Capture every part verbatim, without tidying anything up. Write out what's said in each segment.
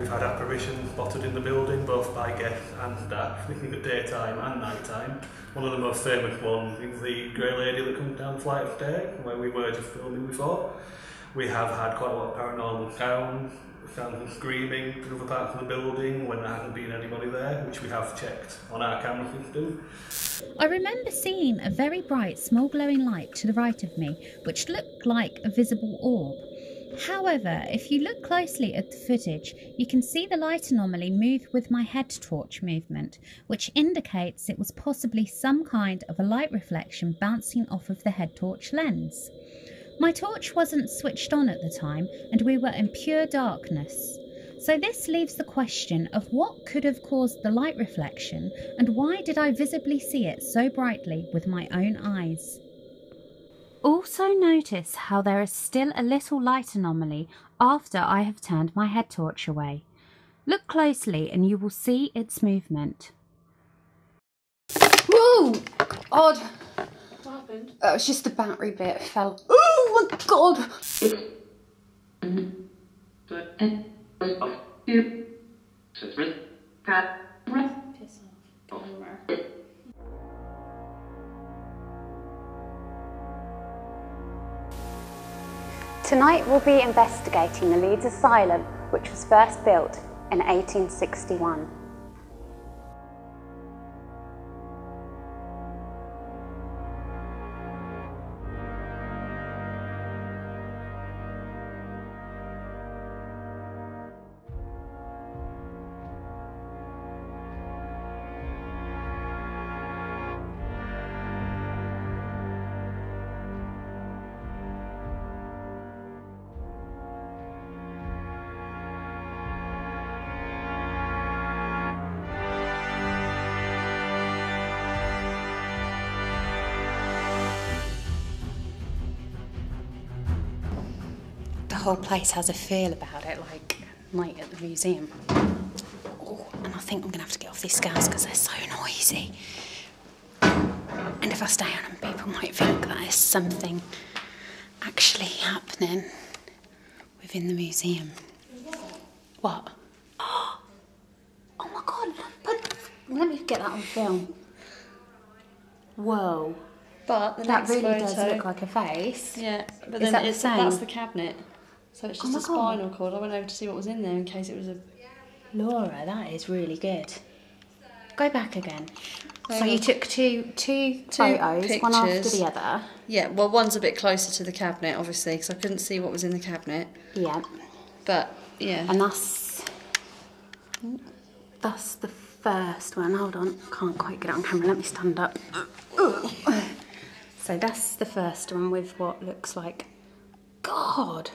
We've had apparitions spotted in the building, both by guests and staff, in the daytime and night time. One of the most famous ones is the grey lady that comes down the flight of stairs, where we were just filming before. We have had quite a lot of paranormal sounds, sounds of screaming in other parts of the building when there hasn't been anybody there, which we have checked on our camera system. I remember seeing a very bright, small glowing light to the right of me, which looked like a visible orb. However, if you look closely at the footage, you can see the light anomaly move with my head torch movement, which indicates it was possibly some kind of a light reflection bouncing off of the head torch lens. My torch wasn't switched on at the time, and we were in pure darkness. So this leaves the question of what could have caused the light reflection, and why did I visibly see it so brightly with my own eyes? Also notice how there is still a little light anomaly after I have turned my head torch away. Look closely and you will see its movement. Whoa! Odd. What happened? That was just the battery bit fell. Oh my god! Piss off. Camera. Tonight we'll be investigating the Leeds Asylum, which was first built in eighteen sixty-one. The whole place has a feel about it, like night at the museum. Oh, and I think I'm gonna have to get off these scales because they're so noisy. And if I stay on them, people might think that there's something actually happening within the museum. What? Oh my god! But let me get that on film. Whoa! But the That next really photo, does look like a face. Yeah, but Is then that the it's, same? that's the cabinet. So it's Oh just my a God. spinal cord. I went over to see what was in there in case it was a... Laura, that is really good. Go back again. So Hang you on. took two, two, Two photos, one after pictures. the other. Yeah, well, one's a bit closer to the cabinet, obviously, because I couldn't see what was in the cabinet. Yeah. But, yeah. And that's, that's the first one. Hold on, can't quite get it on camera. Let me stand up. So that's the first one with what looks like... God!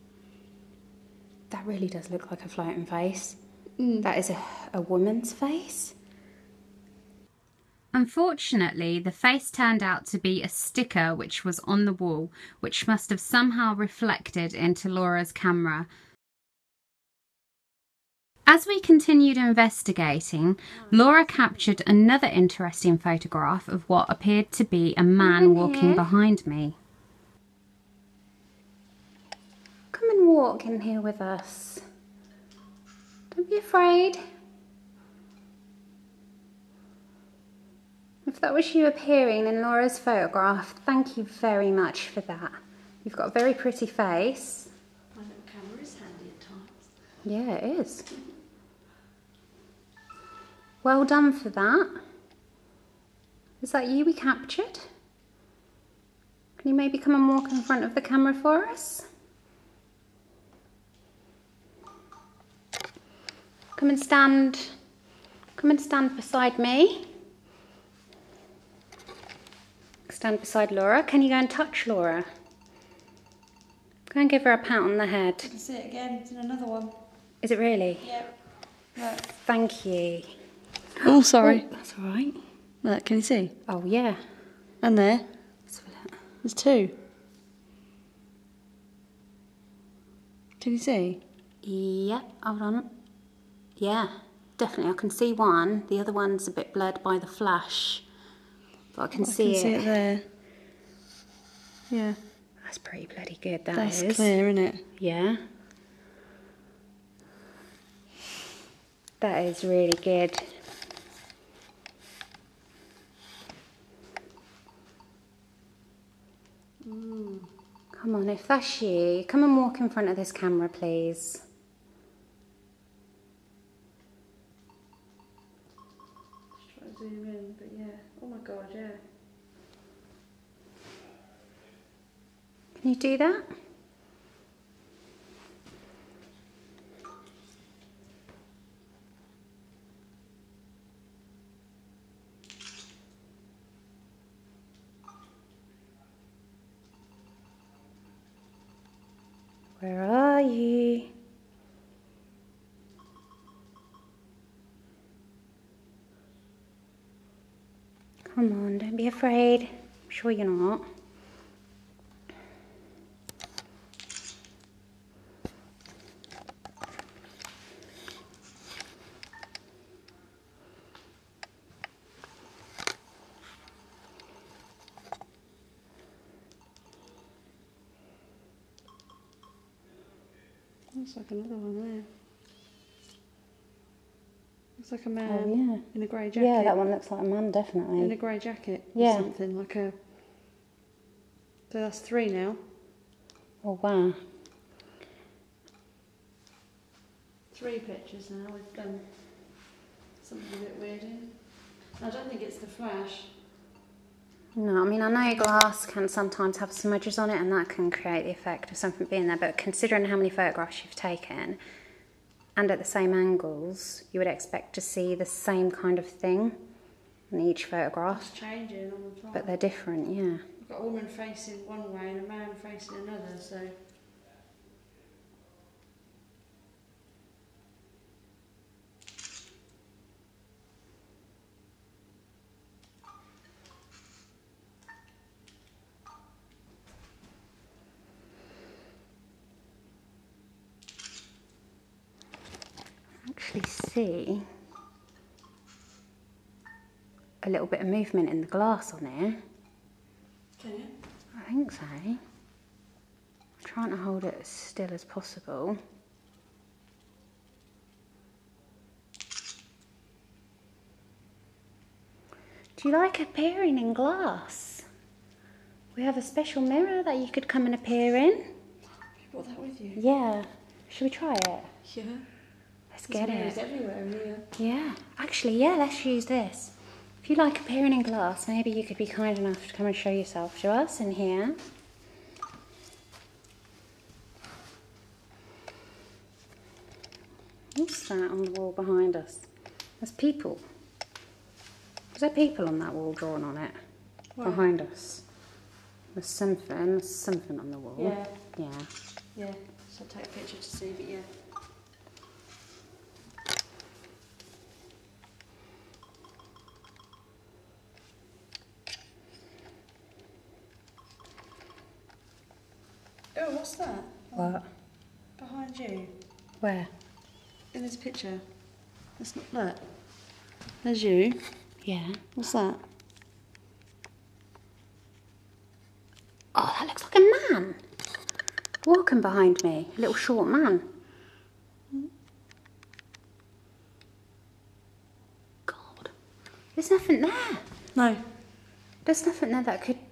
That really does look like a floating face. Mm. That is a, a woman's face. Unfortunately, the face turned out to be a sticker which was on the wall, which must have somehow reflected into Laura's camera. As we continued investigating, Laura captured another interesting photograph of what appeared to be a man walking here. behind me. Come and walk in here with us. Don't be afraid. If that was you appearing in Laura's photograph, thank you very much for that. You've got a very pretty face. My little camera is handy at times. Yeah, it is. Well done for that. Is that you we captured? Can you maybe come and walk in front of the camera for us? Come and stand, come and stand beside me. Stand beside Laura. Can you go and touch Laura? Go and give her a pat on the head. You can see it again. It's in another one. Is it really? Yep. Look. Thank you. Oh, sorry. Oh, that's all right. Look, can you see? Oh, yeah. And there. Let's have a look. There's two. Can you see? Yep, hold on. Yeah, definitely. I can see one. The other one's a bit blurred by the flash. But I can I see can see it. it there. Yeah. That's pretty bloody good, that That's is. clear, isn't it? Yeah. That is really good. Mm. Come on, if that's you, come and walk in front of this camera, please. Just try to zoom in, but yeah. Oh my god, yeah. Can you do that? Where are you? Come on, don't be afraid. I'm sure you're not. Looks like another one there. Looks like a man Oh, yeah. in a grey jacket. Yeah, that one looks like a man, definitely. In a grey jacket Yeah. or something, like a... So that's three now. Oh, wow. Three pictures now with um, something a bit weird in. I don't think it's the flash. No, I mean, I know glass can sometimes have smudges on it and that can create the effect of something being there, but considering how many photographs you've taken and at the same angles, you would expect to see the same kind of thing in each photograph. It's changing all the time. But they're different, yeah. You've got a woman facing one way and a man facing another, so... Actually see a little bit of movement in the glass on here. Can you? I think so. I'm trying to hold it as still as possible. Do you like appearing in glass? We have a special mirror that you could come and appear in. You brought that with you? Yeah. Should we try it? Yeah. Let's There's get mirrors it. everywhere in here. Yeah. Actually, yeah, let's use this. If you like appearing in glass, maybe you could be kind enough to come and show yourself to us in here. What's that on the wall behind us? There's people. Is there people on that wall drawn on it? Where? Behind us. There's something, there's something on the wall. Yeah. Yeah. Yeah. So I'll take a picture to see, but yeah. Oh, what's that? What? Behind you. Where? In this picture. That's not that. There's you. Yeah. What's that? Oh, that looks like a man. Walking behind me. A little short man. God. There's nothing there. No. There's nothing there that could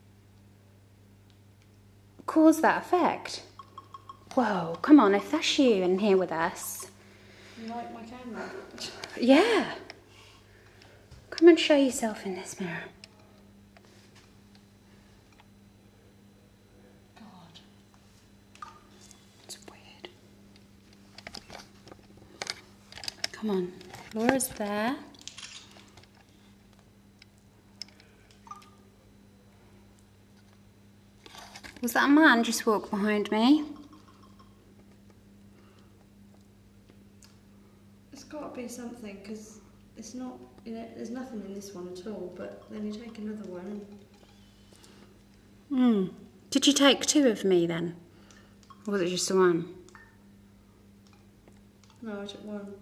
cause that effect. Whoa, come on, if that's you in here with us. You like my camera? Yeah. Come and show yourself in this mirror. God. It's weird. Come on, Laura's there. Was that a man just walked behind me? It's got to be something, because it's not, you know, there's nothing in this one at all, but then you take another one and... Hmm. Did you take two of me then? Or was it just the one? No, I took one.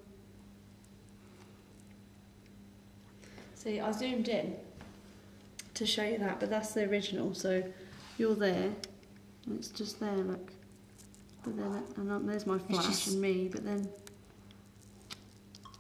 See, I zoomed in to show you that, but that's the original, so you're there, and it's just there, look. But then, and then there's my flash just- and me, but then...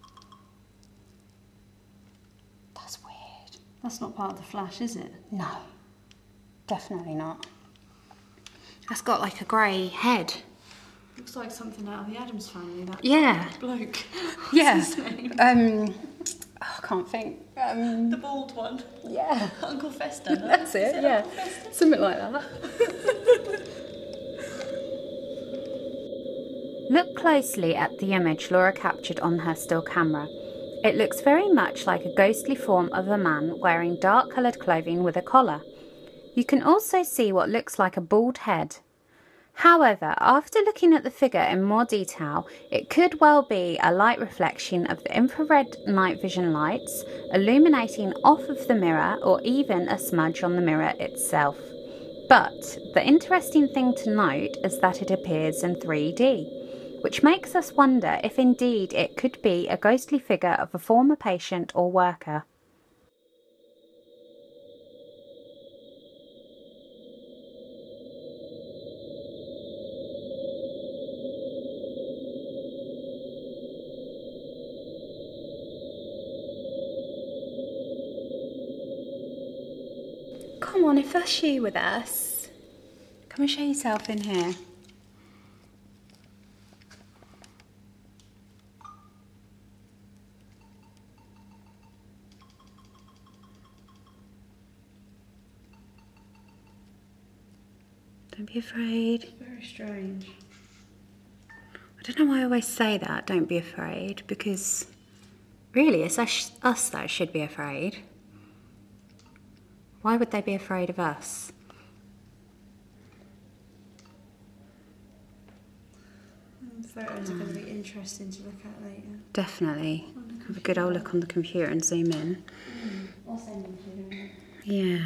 That's not part of the flash, is it? No, definitely not. That's got like a grey head. Looks like something out of the Addams Family, that Yeah. bloke. What's Yeah. his name? Um, oh, I can't think. Um, The bald one. yeah. Uncle Fester. No? That's Is it, yeah. Uncle Fester? Something like that. Look closely at the image Laura captured on her still camera. It looks very much like a ghostly form of a man wearing dark coloured clothing with a collar. You can also see what looks like a bald head. However, after looking at the figure in more detail, it could well be a light reflection of the infrared night vision lights illuminating off of the mirror, or even a smudge on the mirror itself. But the interesting thing to note is that it appears in three D, which makes us wonder if indeed it could be a ghostly figure of a former patient or worker. Come on, if that's you with us, come and show yourself in here. Don't be afraid. Very strange. I don't know why I always say that, don't be afraid, because really it's us, us that should be afraid. Why would they be afraid of us? The photos are going to be interesting to look at later. Definitely. Have a good old look on the computer and zoom in. Mm. I'll send them to you. Yeah.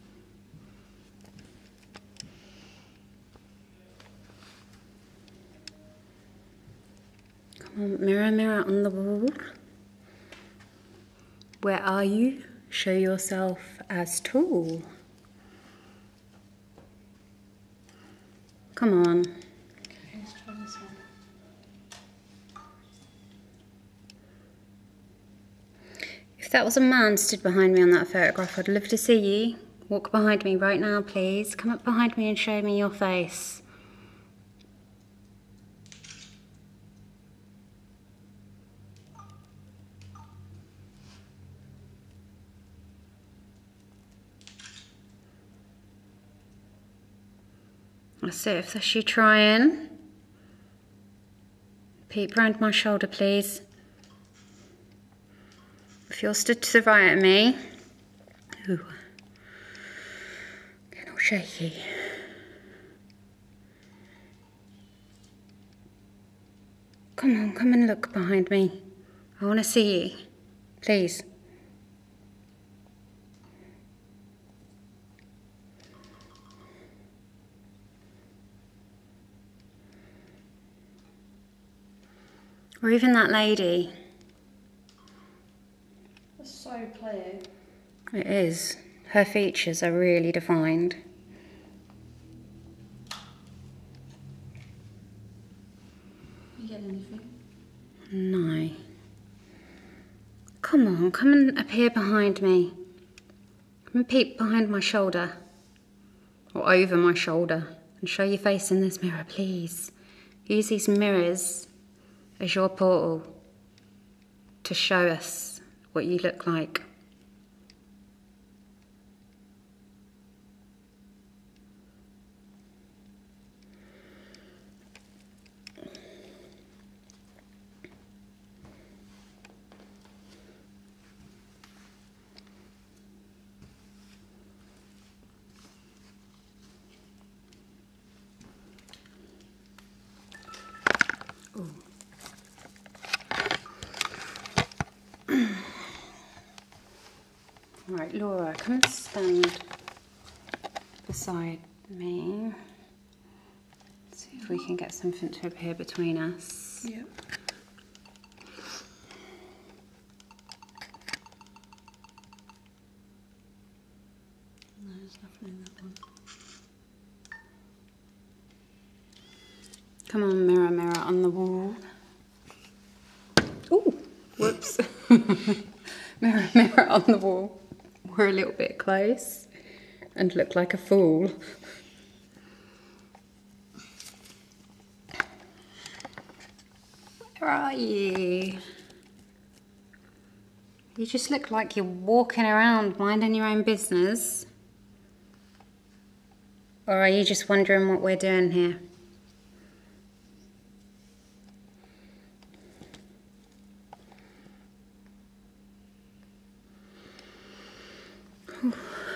Come on, mirror, mirror on the wall. Where are you? Show yourself as tall. Come on. Okay, let's try this one. If that was a man stood behind me on that photograph, I'd love to see you. Walk behind me right now, please. Come up behind me and show me your face. That's it, if that's you trying. Peep round my shoulder, please. If you're stood to the right of me. Ooh. Getting all shaky. Come on, come and look behind me. I want to see you. Please. Or even that lady. That's so clear. It is. Her features are really defined. You get anything? No. Come on, come and appear behind me. Come and peep behind my shoulder. Or over my shoulder. And show your face in this mirror, please. Use these mirrors as your portal to show us what you look like. Right, Laura, come and stand beside me. See if we can get something to appear between us. Yep. No, there's nothing in that one. Come on, mirror, mirror on the wall. Ooh, whoops. Mirror, mirror on the wall. we're a little bit close and look like a fool. Where are you? You just look like you're walking around minding your own business. Or are you just wondering what we're doing here? Whew.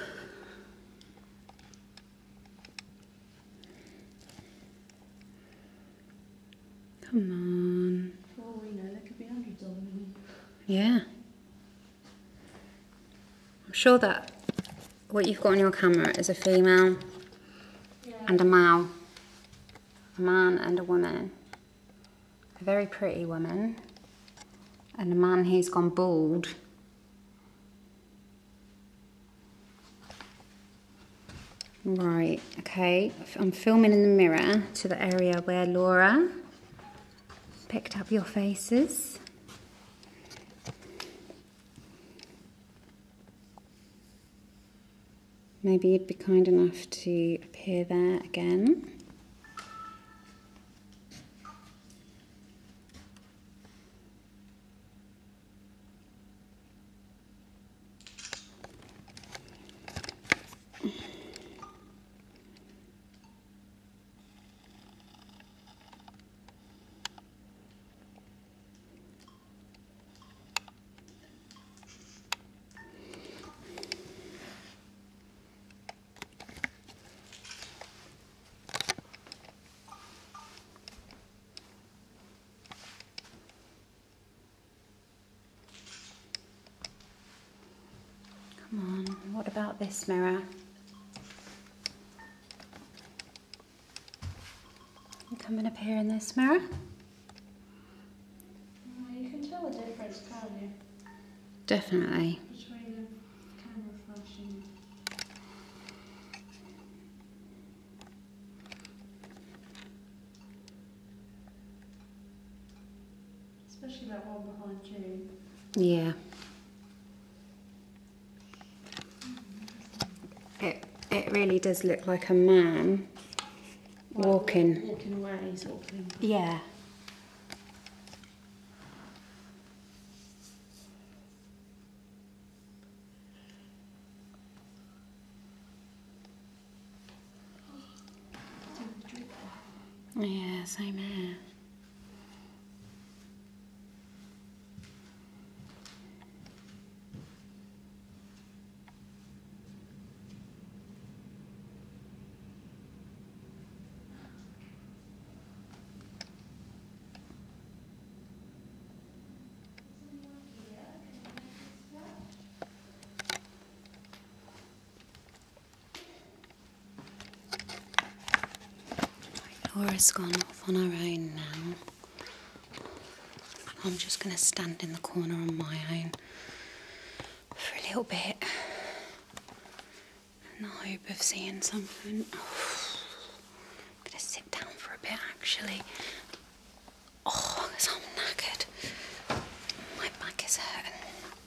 Come on. For all we know, there could be hundreds of them. Yeah. I'm sure that what you've got on your camera is a female Yeah. and a male. A man and a woman. A very pretty woman. And a man who's gone bald. Right, okay. I'm filming in the mirror to the area where Laura picked up your faces. Maybe you'd be kind enough to appear there again. Come on, what about this mirror? You come and appear in this mirror? Uh, you can tell the difference, can't you? Definitely. Between the camera flashing. Especially that one behind you. Yeah. It, it really does look like a man Like walking. Walking away, sort of thing. Yeah. Yeah, same here. Laura's gone off on her own now. I'm just going to stand in the corner on my own for a little bit in the hope of seeing something. Oh, I'm going to sit down for a bit actually. Oh, because I'm knackered. My back is hurting.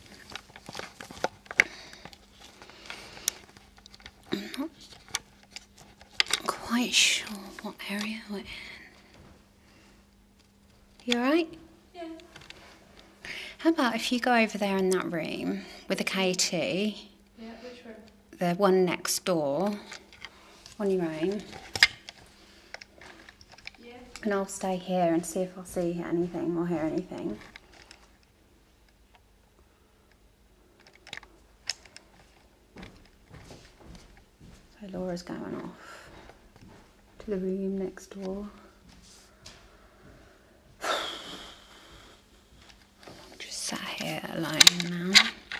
I'm not quite sure what area we're in. You alright? Yeah. How about if you go over there in that room with the K T, Yeah, which room? the one next door, on your own, Yeah. and I'll stay here and see if I see anything or hear anything. So Laura's going off to the room next door. I'm just sat here alone now,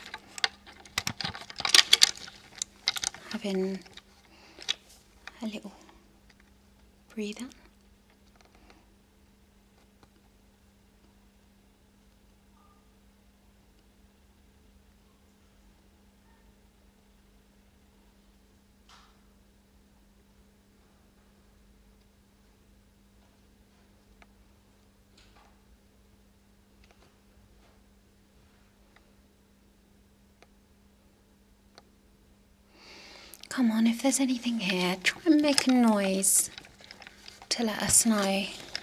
having a little breather. Come on, if there's anything here, try and make a noise to let us know.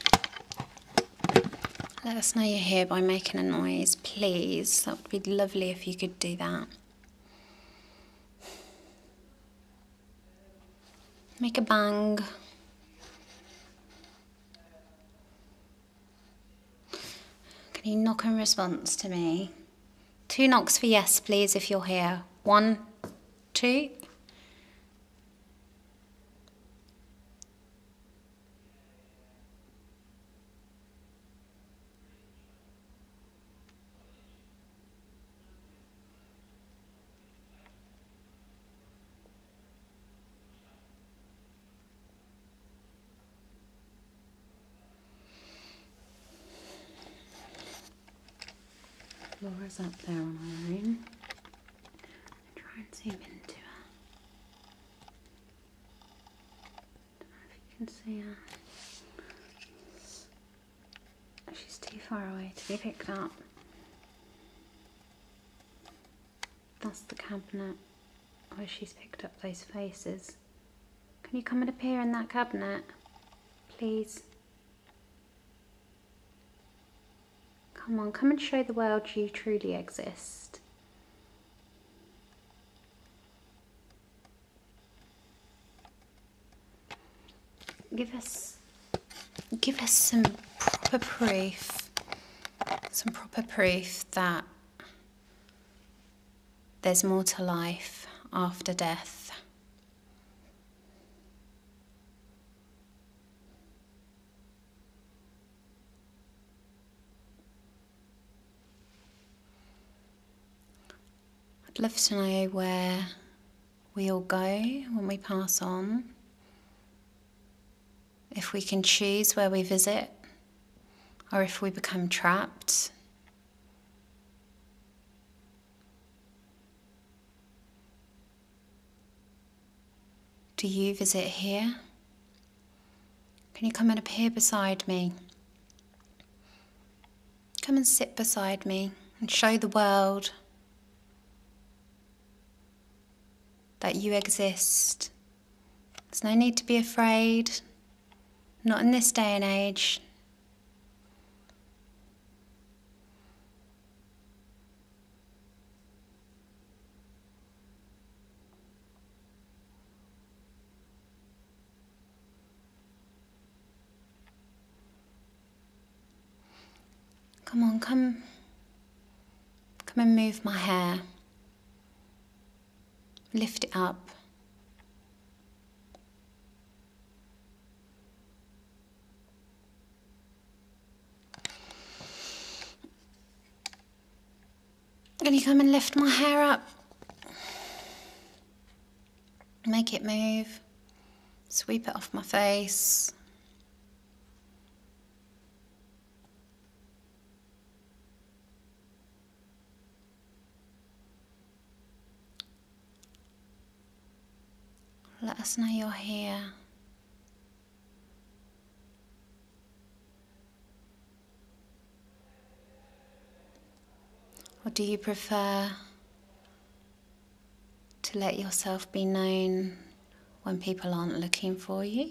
Let us know you're here by making a noise, please. That would be lovely if you could do that. Make a bang. Can you knock in response to me? Two knocks for yes, please, if you're here. One, two. Laura's up there on her own. Try and zoom into her. Don't know if you can see her. She's too far away to be picked up. That's the cabinet where she's picked up those faces. Can you come and appear in that cabinet, please? Come on, come and show the world you truly exist. Give us, give us some proper proof, some proper proof that there's more to life after death. I'd love to know where we all go when we pass on. If we can choose where we visit, or if we become trapped. Do you visit here? Can you come and appear beside me? Come and sit beside me and show the world that you exist. There's no need to be afraid, not in this day and age. Come on, come, come and move my hair. Lift it up. Can you come and lift my hair up? Make it move. Sweep it off my face. Let us know you're here. Or do you prefer to let yourself be known when people aren't looking for you?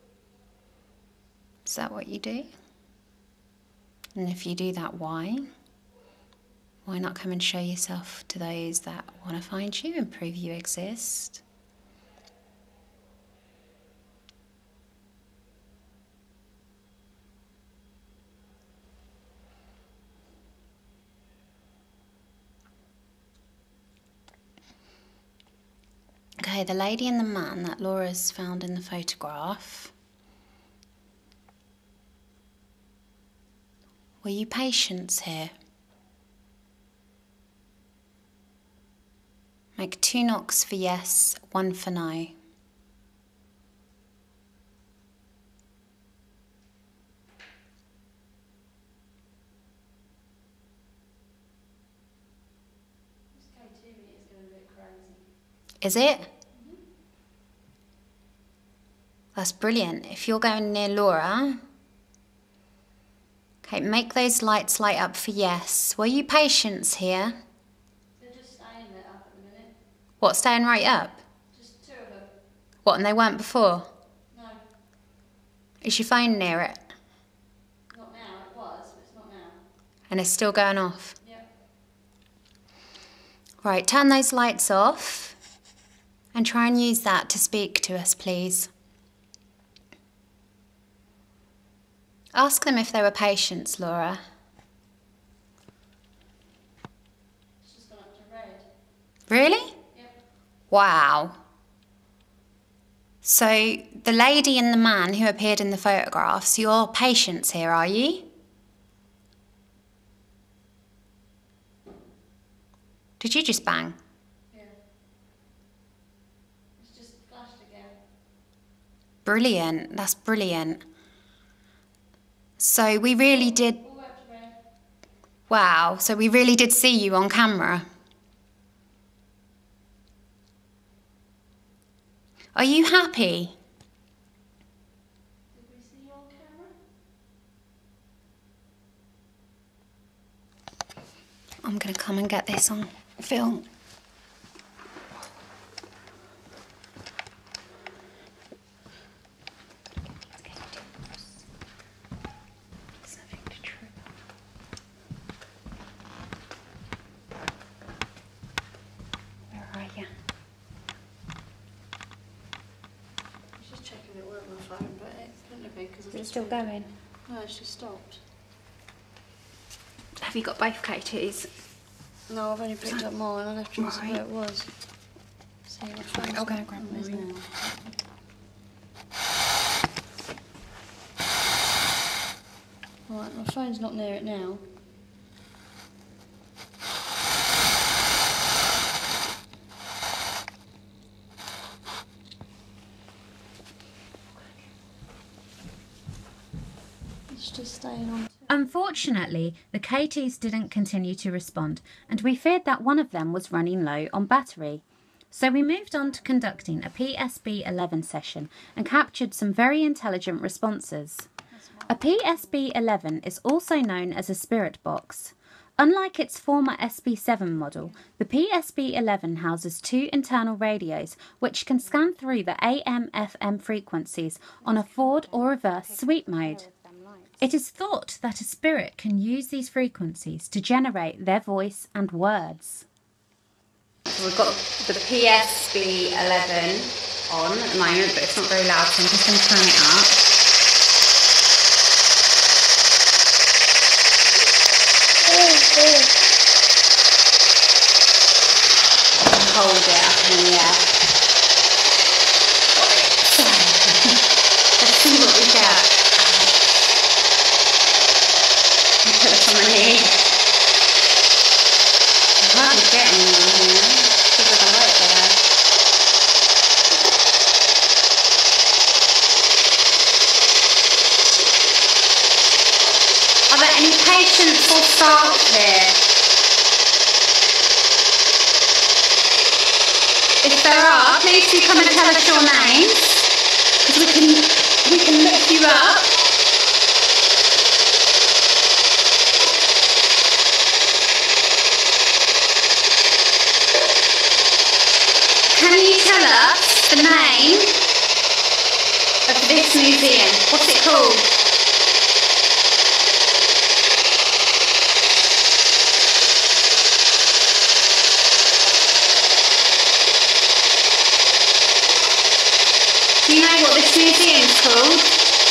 Is that what you do? And if you do that, why? Why not come and show yourself to those that want to find you and prove you exist? Okay, the lady and the man that Laura's found in the photograph. Were you patients here? Make two knocks for yes, one for no. Is it? Mm-hmm. That's brilliant. If you're going near Laura, okay, make those lights light up for yes. Were you patients here? They're just staying lit up at the minute. What, staying right up? Just two of them. What, and they weren't before? No. Is your phone near it? Not now. It was, but it's not now. And it's still going off? Yep. Right, turn those lights off and try and use that to speak to us, please. Ask them if they were patients, Laura. It's just gone up to red. Really? Yep. Wow. So, the lady and the man who appeared in the photographs, you're patients here, are you? Did you just bang? Yeah. It's just flashed again. Brilliant, that's brilliant. So we really did, All up to red. wow, so we really did see you on camera. Are you happy? Did we see you on camera? I'm gonna come and get this on film. Where are you? I was just checking it worked on my phone, but it couldn't have been because Is it still going? No, it's just stopped. Have you got both K Ts? No, I've only picked up mine. I left it Right. where it was. See, my phone's I'll go not grab on this mine. now. Right, my phone's not near it now. It's just staying on. Unfortunately, the K Ts didn't continue to respond, and we feared that one of them was running low on battery. So we moved on to conducting a P S B eleven session and captured some very intelligent responses. A P S B eleven is also known as a spirit box. Unlike its former S B seven model, the P S B eleven houses two internal radios which can scan through the A M F M frequencies on a forward or reverse sweep mode. It is thought that a spirit can use these frequencies to generate their voice and words. So we've got the P S B eleven on at the moment, but it's not very loud, so I'm just going to turn it up. Hold it up in the air. Let's see what we get. I'll put this on my knee. I'm hardly getting anyone here. Because of the light there. Are there any patients or staff here? If there are, please do come and tell us your names, because we can we can look you up. Can you tell us the name of this museum? What's it called? Do you know what this museum's called?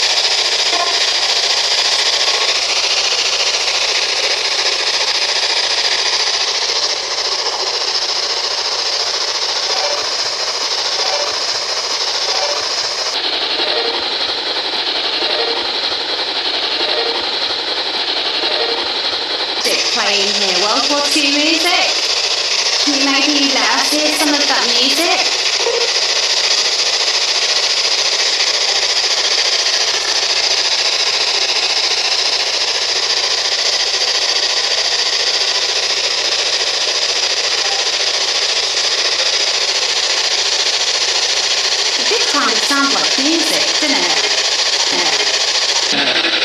Playing here, World War Two music. Can you maybe let us hear some of that music? This time it sounds like music, doesn't it? Yeah.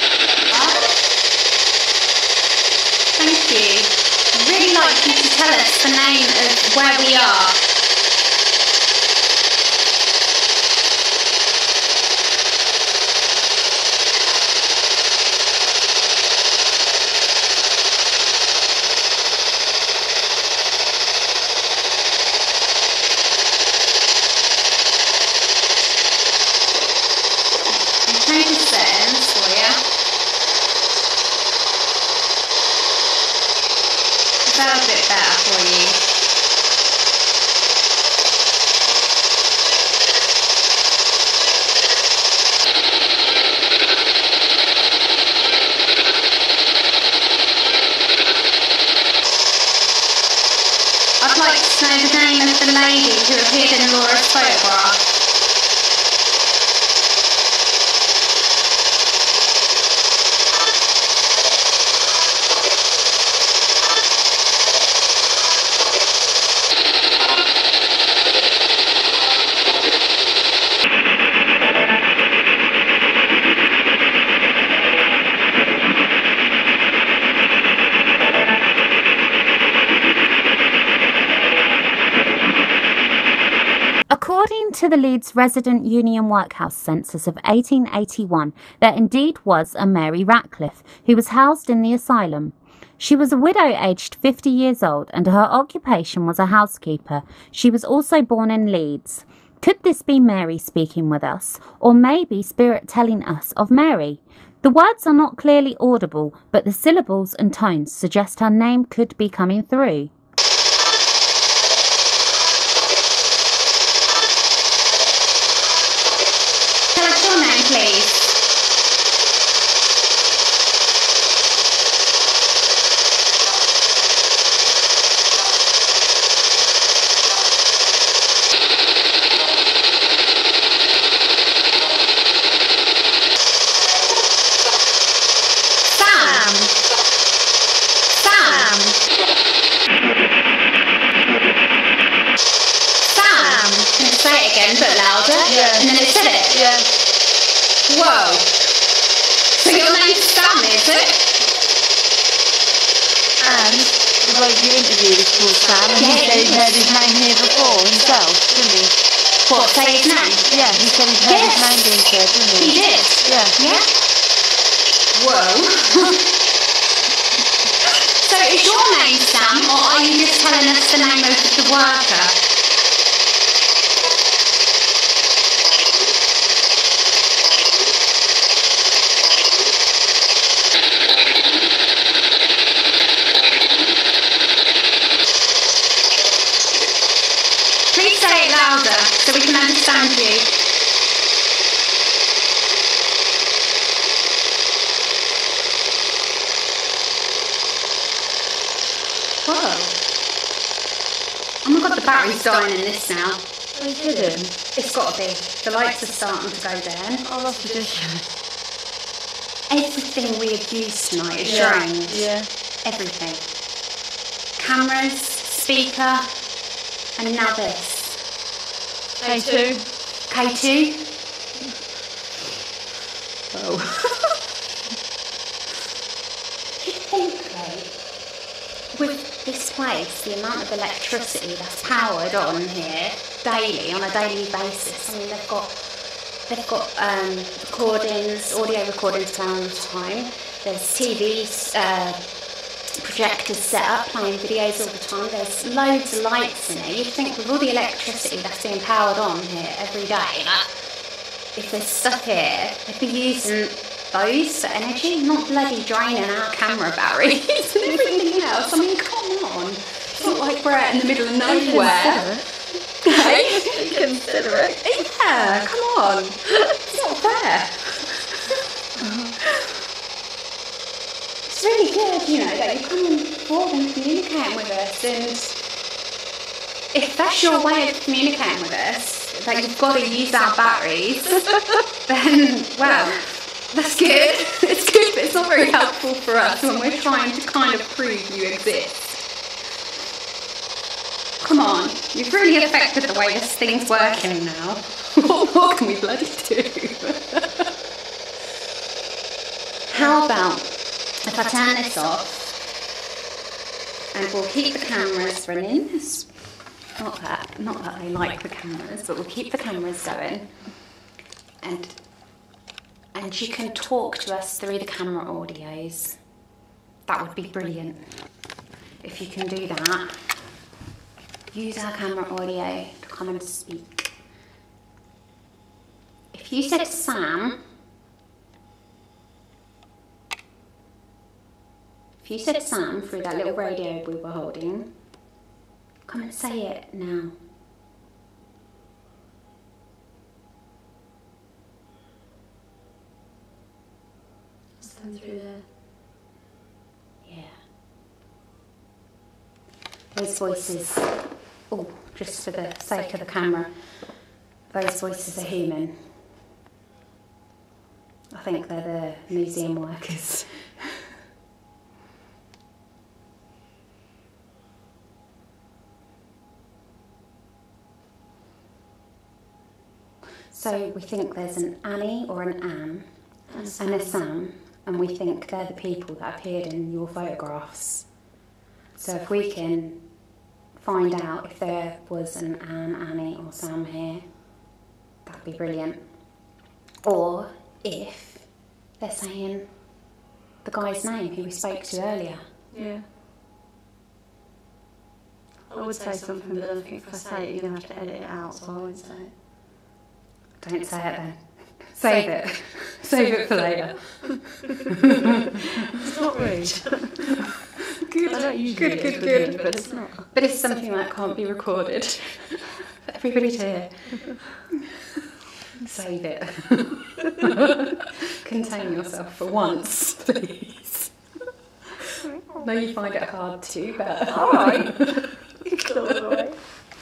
Thank you. I'd really like you to tell us us the name of where we are. Change the settings for you. Is that a bit better for you? I'd like to know the name of the lady who appeared in Laura's photograph. According to the Leeds Resident Union Workhouse census of eighteen eighty-one, there indeed was a Mary Ratcliffe who was housed in the asylum. She was a widow aged fifty years old and her occupation was a housekeeper. She was also born in Leeds. Could this be Mary speaking with us, or maybe Spirit telling us of Mary? The words are not clearly audible, but the syllables and tones suggest her name could be coming through. Tell us your name, please. Sam. Sam. Sam. Can you say it again, but louder? Yeah. And then it said it. Yeah. Whoa. So your name's Sam, is it? And the bloke you interviewed is called Sam, and he Yeah. said he'd heard his name here before himself, didn't he? What, say his name? Yeah, he said he'd heard Yes. his name being said, didn't he? He did. Yeah. Yeah? Whoa. So is your name Sam, or are you just telling us the name of the worker? Please say it louder so we can understand you. Whoa. Oh my god, the battery's dying in this now. Are you kidding? It's got to be. The lights are starting to go down. Oh, that's ridiculous. Everything we have used tonight is Yeah. drones. Yeah. Everything. Cameras, speaker, and now this. K two. K two. Oh. Do you think, though, with this place, the amount of electricity that's powered on here daily, on a daily basis, I mean, they've got they've got um, recordings, audio recordings going on all the time. There's T Vs, uh, projectors set up, playing videos all the time. There's loads of lights in it. You'd think with all the electricity that's being powered on here every day, that if there's stuff here, they'd be using those for energy, not bloody draining our camera batteries and everything else. I mean, come on. It's not like we're out in the middle of nowhere. Hey? Consider it. Yeah, come on. It's not fair. It's really good, you know, that you're coming forward and communicating with us, and if that's your way of communicating with us, that you've got to use our batteries, then, well, that's good. It's good, but it's not very helpful for us when we're trying to kind of prove you exist. Come on, you've really affected the way this thing's working now. What more can we bloody do? How about if I turn this off And we'll keep the cameras running. It's not that, not that I like the cameras, but we'll keep the cameras going. And, and she can talk to us through the camera audios. That would be brilliant. If you can do that, use our camera audio to come and speak. If you said Sam, if you said Sam through that little radio we were holding, come and say it now. Stand through there. Yeah. Those voices, oh, just for the sake of the camera, those voices are human. I think they're the museum workers. So we think there's an Annie or an Anne and a Sam, and we think they're the people that appeared in your photographs. So if we can find out if there was an Anne, Annie or Sam here, that'd be brilliant. Or if they're saying the guy's name who we spoke to earlier. Yeah. I would say something, but then I think if I say it, you're going to have to edit it out, so I won't say it. Don't say it then. Save it. Save it for later. It's not rude. Good. I don't usually Good, good, good, good. but it's not. But it's something that can't be recorded for everybody to hear. Save it. Contain yourself for once, please. I know you find it hard to, but... Alright. You can all the way.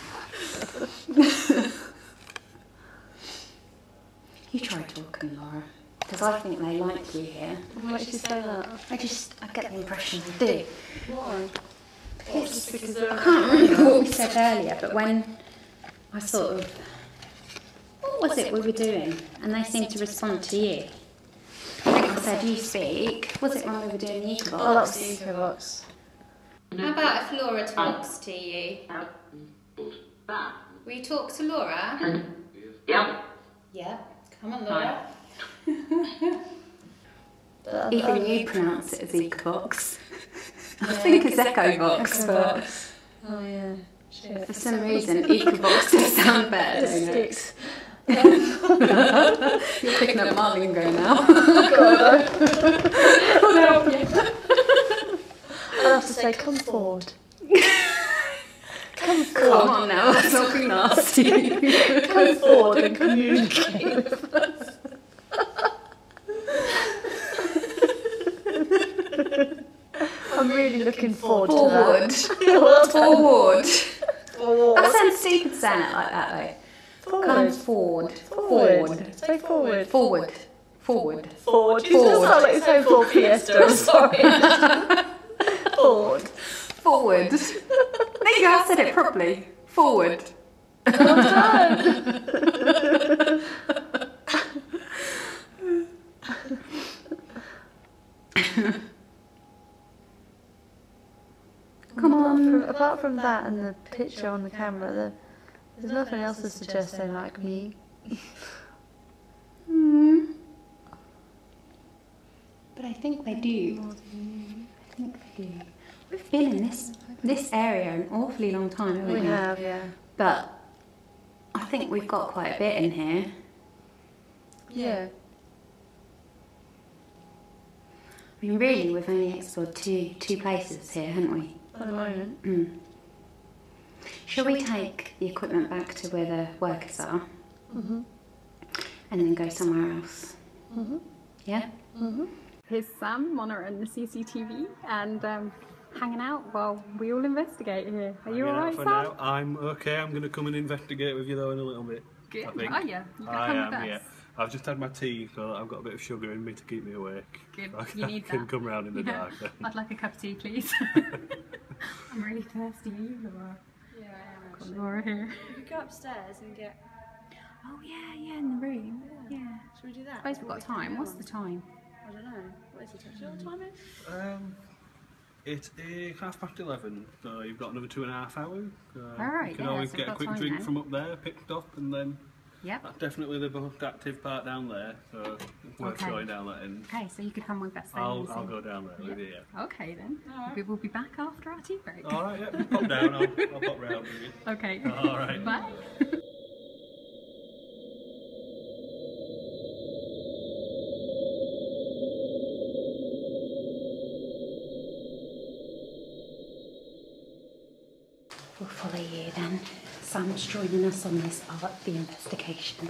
You try talking, Laura, because I think they like you here. What makes you say that? I just, I get the impression they do. Why? It's, Just because they're I can't remember what we said earlier, but when I sort of, what was it we were doing? And they seemed to respond to you. I think I said, you speak. Was it when we were doing the Eco Oh, that's the Eco box. How about if Laura talks to you? Will you talk to Laura? Yeah. Yeah. Come on, Laura. Even you pronounce it as Eco box. I think it's Echo box, but Oh yeah. Shit. for some reason Eco box does sound better, don't it? Sticks. You're picking up my lingo now. God, help you. I'll have to say, come forward. Come Come forward. on now, that's not being nasty. Come forward and communicate with us. I'm really looking forward, Forward. to that. Forward. Forward. That sounds stupid saying it like that though. Come forward. Forward. Say forward. Forward. Forward. Forward. You Forward. still sound like you're saying Ford Fiesta. I'm sorry. Forward. Forward. There you go, I said it properly. Forward. Well done. Come Apart on. from, apart from that and the picture on the camera, the, there's nothing else to suggest they like me. Hmm. But I think they do. I think they do. We've been in this this area an awfully long time, haven't we? We have, yeah. But I think we've got quite a bit in here. Yeah. I mean, really, we've only explored two two places here, haven't we? At the moment. Mm. Shall we take the equipment back to where the workers are, Mm-hmm. and then go somewhere else? Mm-hmm. Yeah. Mm-hmm. Here's Sam monitoring the C C T V and um, hanging out while we all investigate here. Are you Hanging out alright, for Sam? now. I'm okay. I'm going to come and investigate with you though in a little bit. Good. I think. Are you? You can I come am, with us. yeah. I've just had my tea, so I've got a bit of sugar in me to keep me awake. Good. I You need can that. come round in the Yeah. dark then. I'd like a cup of tea, please. I'm really thirsty. You, Laura. Yeah, I am Got Laura here. We could go upstairs and get... Oh yeah, yeah, in the room. Yeah. Should we do that? I suppose we've got time. What's the time? I don't know. What is it? Do you know what time it is? Um, It is half past eleven, so you've got another two and a half hours. Uh, Alright, you can yeah, always so get a we've quick got time drink then. from up there, picked up, and then Yep. that's definitely the most active part down there, so it's worth Okay. going down that end. Okay, so you could come with us then. I'll, and I'll see. go down there with you, yeah. Okay then. We will be back after our tea break. Alright, yeah, pop down, I'll, I'll pop round with you. Okay. Alright. Bye. We'll follow you then. Sam's joining us on this art, the investigation.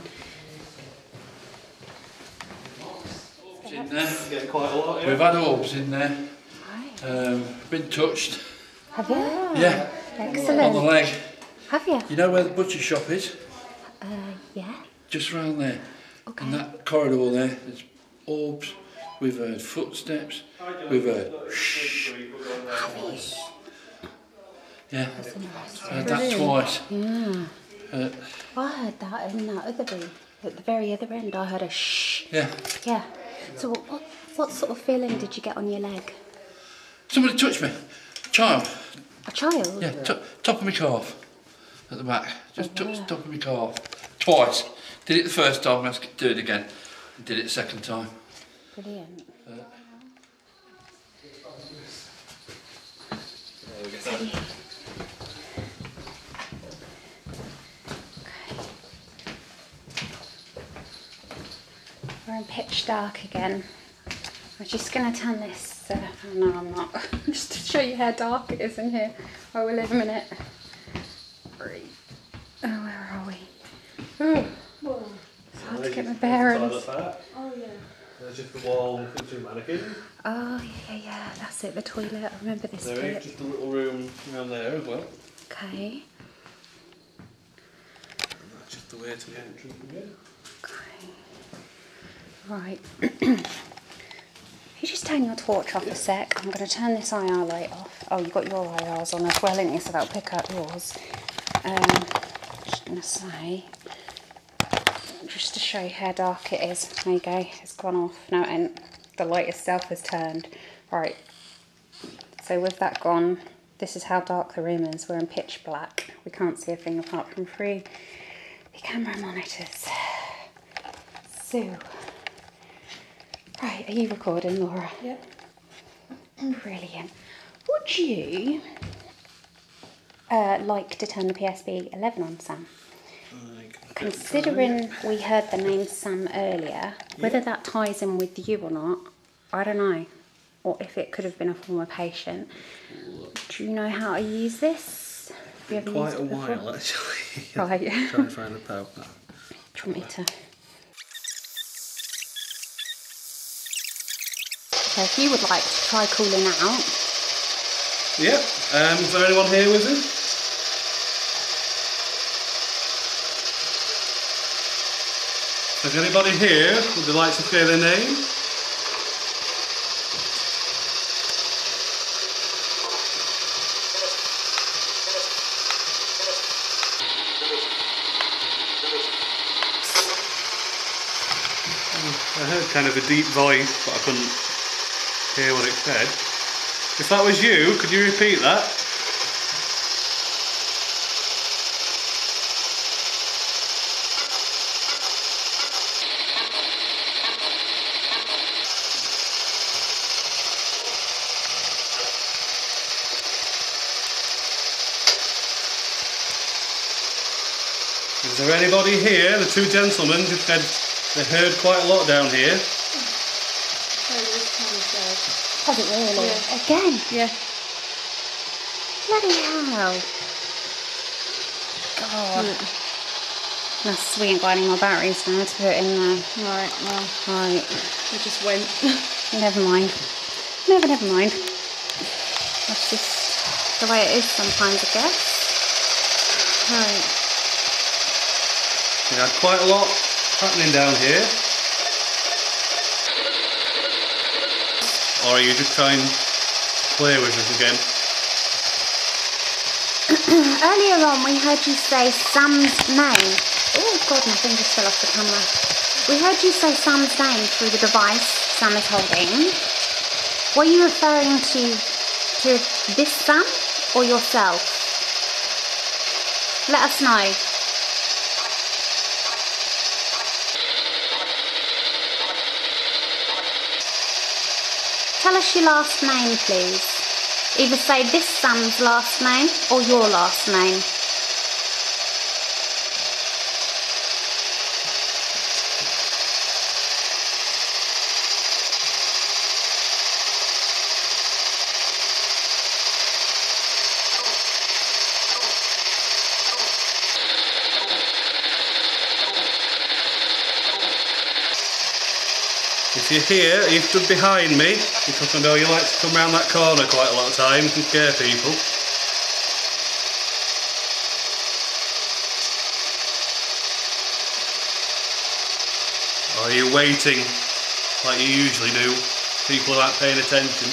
In there. Getting quite a lot, yeah. We've had orbs in there. Right. Um, been touched. Have you? Yeah. On the Excellent. leg. Have you? You know where the butcher shop is? Uh, yeah. Just round there. Okay. In that corridor there, there's orbs. We've heard footsteps. We've heard shh. Yeah. Heard that Brilliant. twice. Yeah. Uh, I heard that in that other room. At the very other end, I heard a shh. yeah. Yeah. So what, what, what sort of feeling did you get on your leg? Somebody touched me. Child. A child? Yeah. T top of my calf. At the back. Just Oh, touched yeah. top of my calf. Twice. Did it the first time. Let's do it again. Did it the second time. Brilliant. We're in pitch dark again. I'm just going to turn this. Uh, oh no, I'm not. Just to show you how dark it is in here. I will live a minute. Right. Oh, where are we? Oh, it's hard to get my bearings. Oh yeah. There's just the wall with two mannequins. Oh yeah, yeah, that's it. The toilet. I remember this There bit. is just a little room around there as well. Okay. And that's just the way to the entrance again. Okay. Right. If you just turn your torch off a sec, I'm going to turn this I R light off. Oh, you've got your I Rs on as well, haven't you? So that'll pick up yours. Um, just going to say, just to show you how dark it is. There you go. It's gone off. No, and the light itself has turned. Right. So with that gone, this is how dark the room is. We're in pitch black. We can't see a thing apart from three the camera monitors. So. Right, are you recording, Laura? Yep. Brilliant. Would you uh, like to turn the P S B eleven on, Sam? Considering we heard the name Sam earlier, whether that ties in with you or not, I don't know. Or if it could have been a former patient. Do you know how to use this? Have you ever Quite used a it before? while actually. Right. Try and find the power. Do you want me to? So if you would like to try calling out. Yep. Um, is there anyone here with us? Is anybody here? Would they like to say their name? I heard kind of a deep voice, but I couldn't hear what it said. If that was you, could you repeat that? Is there anybody here? The two gentlemen just said they heard quite a lot down here. Has it really? Yeah. Again? Yeah. Bloody hell. God. That's, we ain't got any more batteries now to put in there. Right, well, Right. we just went. Never mind. Never, never mind. That's just the way it is sometimes, I guess. Right. We had quite a lot happening down here. Or are you just trying to play with us again? Earlier on we heard you say Sam's name. Oh God, my fingers fell off the camera. We heard you say Sam's name through the device Sam is holding. Were you referring to to this Sam or yourself? Let us know. Tell us your last name, please. Either say this Sam's last name or your last name. If you're here, you stood behind me, because I know you like to come round that corner quite a lot of times and scare people. Or are you waiting, like you usually do? People aren't paying attention.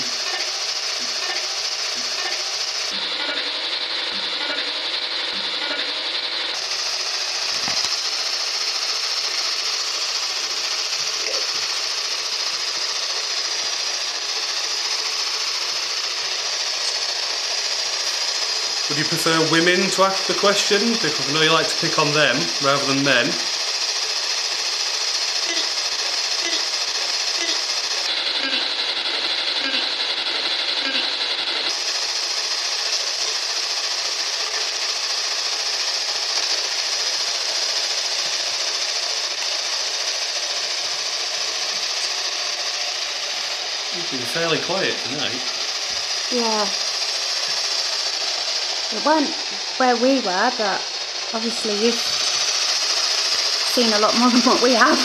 Would you prefer women to ask the question? Because I know you like to pick on them rather than men. You've been fairly quiet tonight. Yeah. It weren't where we were, but obviously you've seen a lot more than what we have.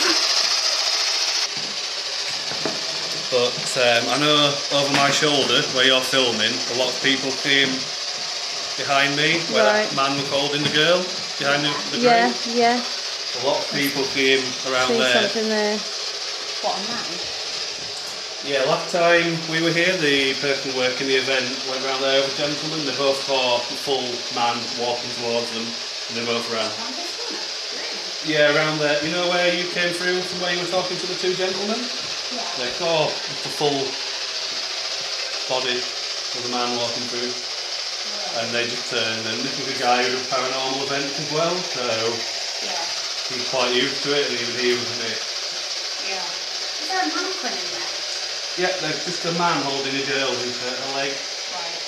But um, I know over my shoulder, where you're filming, a lot of people came behind me, where Right. that man was holding the girl, behind the, the Yeah, grave. yeah. A lot of people came around See there. something there. What a man. Yeah, last time we were here, the person working the event went round there with a gentleman. They both saw a full man walking towards them, and they both ran. Yeah, around there. You know where you came through from where you were talking to the two gentlemen? Yeah. They saw just a full body of a man walking through. And they just turned, and this was a guy who does paranormal events as well, so Yeah. he's quite used to it, and even he was a bit. Yeah. Is there a mannequin in there? Yeah, there's just a man holding a girl with her leg. Right.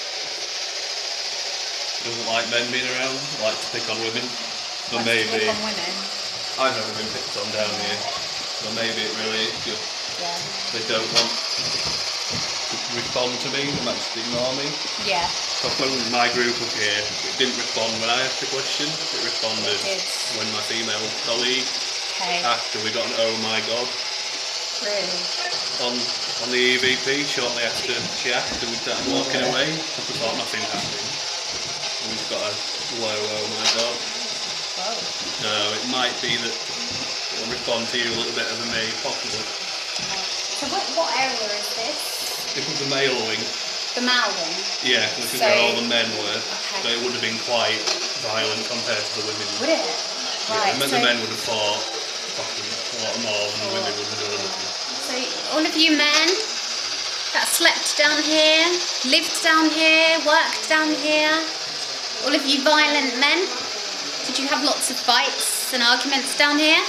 Doesn't like men being around, likes to pick on women. So Like to maybe, pick on women. I've never been picked on down here, so maybe it really is just Yeah. they don't want to respond to me, they might just ignore me. Yeah. Because when my group was here, it didn't respond when I asked the question, it responded It did. when my female colleague Okay. after we got an oh my god Really? on on the E V P shortly after she asked, and we started walking away because we thought nothing happened. And we just got a low oh my god. Whoa. So it might be that it'll respond to you a little bit as a me, possible. So what, what area is this? This was the male wing. The male wing? Yeah, this is So- where all the men were. Okay. So it would have been quite violent compared to the women. Would it? Yeah, Right. I meant so, the men would have fought fucking a lot more than the women would have done. so all of you men that slept down here, lived down here, worked down here, all of you violent men, did you have lots of fights and arguments down here?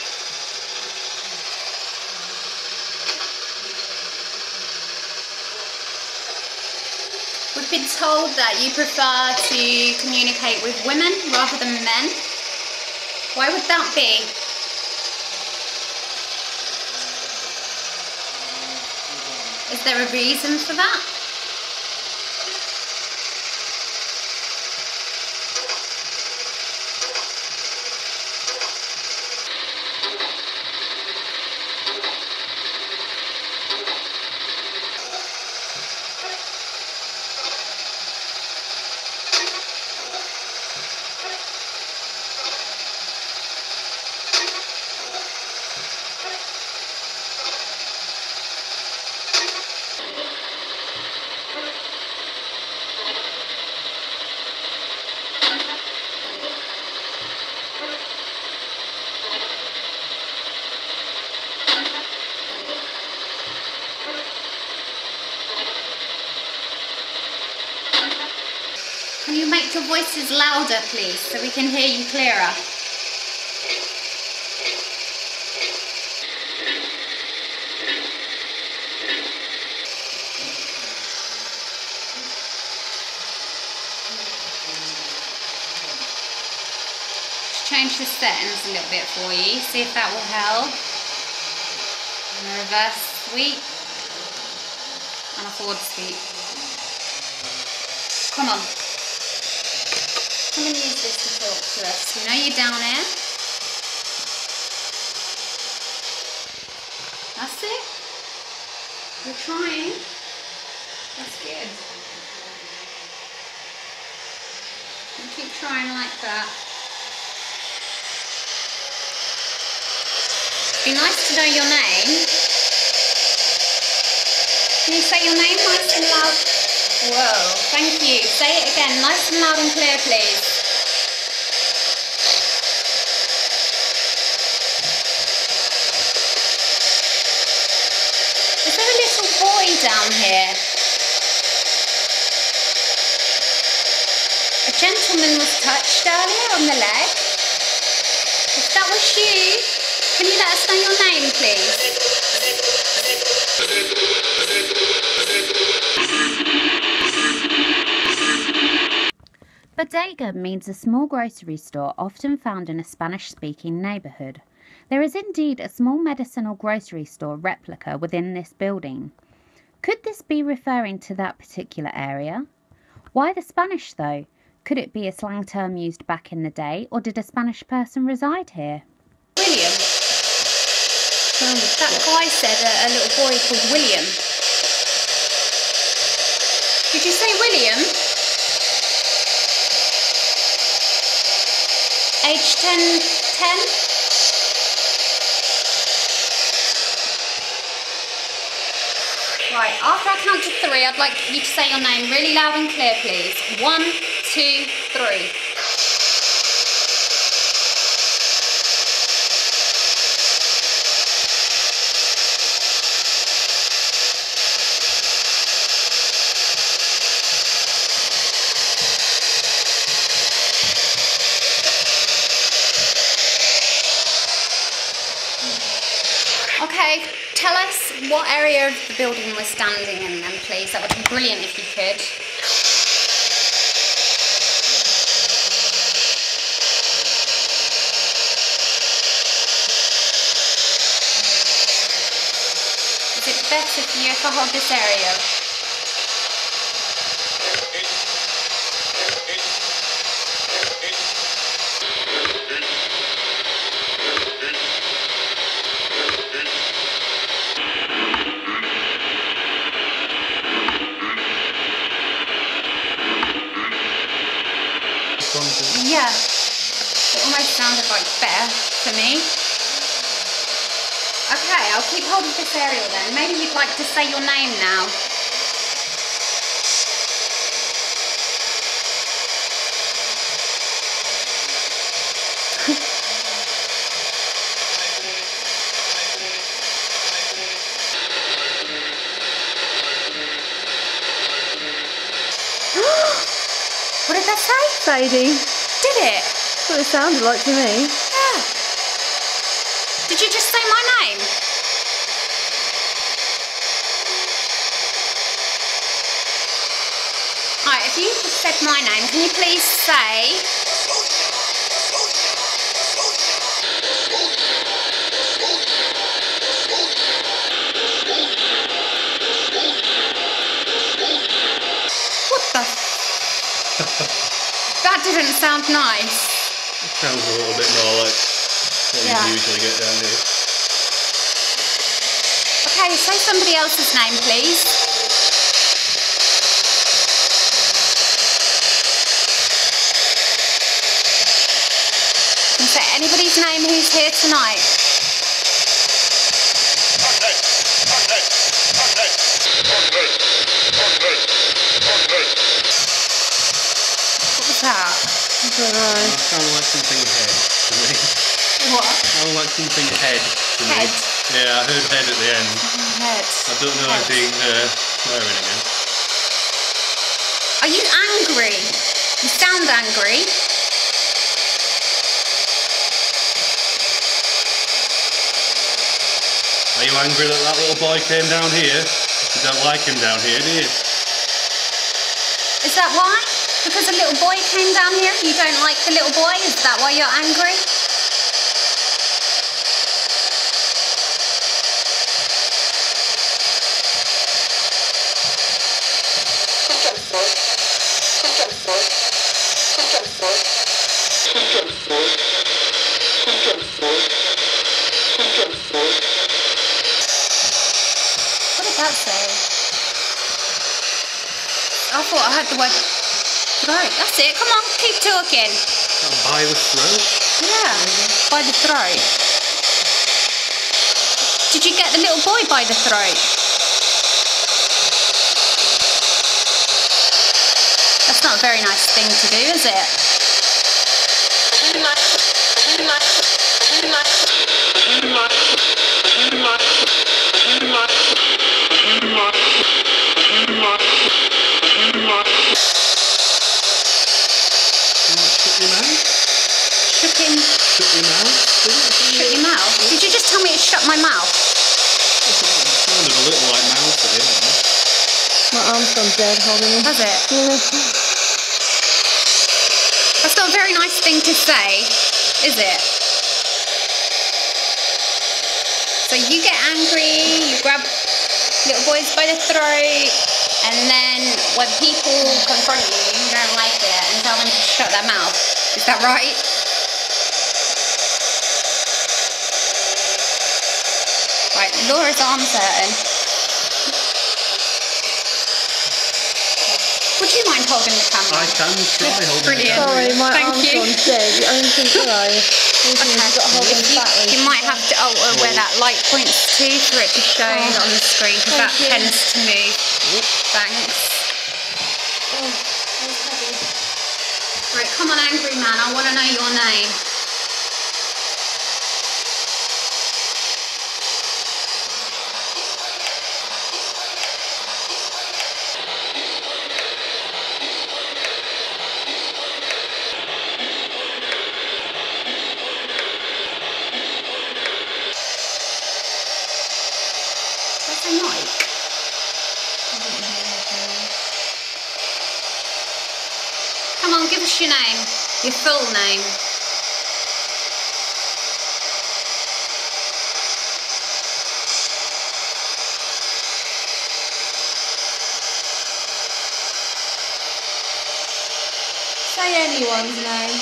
We've been told that you prefer to communicate with women rather than men. Why would that be? Is there a reason for that? voices louder, please, so we can hear you clearer. Change the settings a little bit for you, see if that will help. And a reverse sweep and a forward sweep. Come on. Come and use this to talk to us. You know you're down here. That's it. You're trying. That's good. And keep trying like that. It'd be nice to know your name. Can you say your name nice and loud? Whoa, thank you. Say it again, nice and loud and clear, please. Is there a little boy down here? A gentleman was touched earlier on the leg. If that was you, can you let us know your name, please? Bodega means a small grocery store often found in a Spanish-speaking neighbourhood. There is indeed a small medicine or grocery store replica within this building. Could this be referring to that particular area? Why the Spanish though? Could it be a slang term used back in the day, or did a Spanish person reside here? William. That guy said a, a little boy called William. Did you say William? Age ten, ten? Right, after I count to three, I'd like you to say your name really loud and clear, please. One, two, three. Okay, tell us what area of the building we're standing in then, please. That would be brilliant if you could. Is it better for you if I hold this area? Yeah, it almost sounded like better for me. Okay, I'll keep hold of this area then. Maybe you'd like to say your name now. What did that say? Sadie. Did it? That's what it sounded like to me. Yeah. Did you just say my name? Alright, if you just said my name, can you please say... What the... That didn't sound nice. It sounds a little bit more like what Yeah. you usually get down here. Okay, say somebody else's name, please. You can say anybody's name who's here tonight. What was that? I don't know. That sounded like something head to me. What? Sounded like something head to me. Head? Yeah, I heard head at the end. Head. I don't know Head. if he's uh, swearing again. Are you angry? You sound angry. Are you angry that that little boy came down here? You don't like him down here, do you? Is that why? Because a little boy came down here? You don't like the little boy? Is that why you're angry? What did that say? I thought I heard the word throat. That's it. Come on, keep talking. By the throat? Yeah, by the throat. Did you get the little boy by the throat? That's not a very nice thing to do, is it? Shook him. Shut your mouth? Shut your mouth? Did you just tell me to shut my mouth? It sounded a little like mouth at the end. My arm's gone dead holding it. Has it? That's not a very nice thing to say, is it? So you get angry, you grab little boys by the throat, and then when people confront you, you don't like it and tell them to shut their mouth. Is that right? Right, Laura's arm's hurting. Would you mind holding the camera? I can try holding Brilliant. the camera. Sorry, my Thank arm's you. gone dead. The only thing that I Okay. You, you might have to oh, uh, where that light points to for it to show Oh. on the screen because that Thank you. tends to move. Thanks. Oh, that was heavy. Right, come on, angry man. I want to know your name. Where's the mic? Come on, give us your name. Your full name. Say anyone's name.